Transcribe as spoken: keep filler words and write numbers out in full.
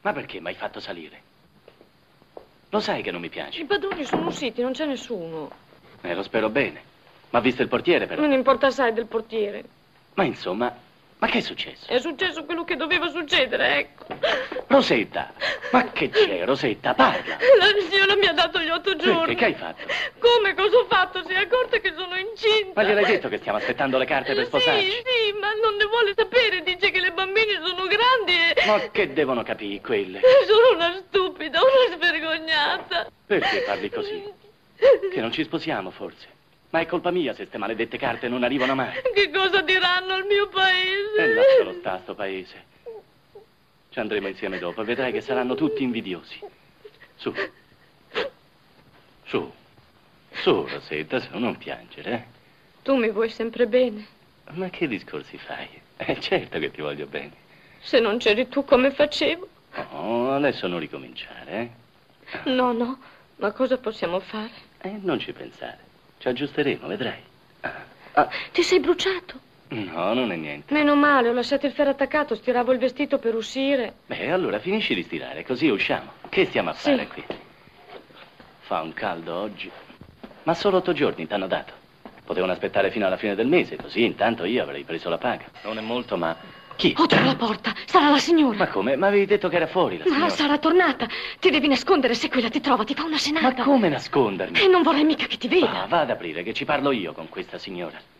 Ma perché mi hai fatto salire? Lo sai che non mi piace. I padroni sono usciti, non c'è nessuno. Eh, lo spero bene. Ma ha visto il portiere, però. Non importa assai del portiere. Ma insomma, ma che è successo? È successo quello che doveva succedere, ecco. Rosetta, ma che c'è, Rosetta? Parla. La signora mi ha dato gli otto giorni. Perché? Che hai fatto? Come? Cosa ho fatto? Si è accorta che sono incinta. Ma gliel'hai detto che stiamo aspettando le carte per sposarci? Sì, sì, ma non ne vuole sapere. Dice che le bambine sono grandi e... Ma che devono capire quelle? Sono una stupida, una svergognata. Perché parli così? Che non ci sposiamo, forse? Ma è colpa mia se ste maledette carte non arrivano mai. Che cosa diranno al mio paese? E lascialo sta, sto paese. Ci andremo insieme dopo e vedrai che saranno tutti invidiosi. Su. Su. Su, Rosetta, su, non piangere, eh? Tu mi vuoi sempre bene. Ma che discorsi fai? Eh, certo che ti voglio bene. Se non c'eri tu, come facevo? Oh, adesso non ricominciare, eh? No, no. Ma cosa possiamo fare? Eh, non ci pensare. Ci aggiusteremo, vedrai. Ah. Ah. Ti sei bruciato? No, non è niente. Meno male, ho lasciato il ferro attaccato, stiravo il vestito per uscire. Beh, allora finisci di stirare, così usciamo. Che stiamo a Sì. fare qui? Fa un caldo oggi. Ma solo otto giorni t'hanno dato. Potevano aspettare fino alla fine del mese, così intanto io avrei preso la paga. Non è molto, ma... Chi? Odio la porta, sarà la signora. Ma come? Ma avevi detto che era fuori la signora. Ma sarà tornata. Ti devi nascondere, se quella ti trova, ti fa una Ma scenata. come nascondermi? E non vorrei mica che ti veda. Ah, va ad aprire, che ci parlo io con questa signora.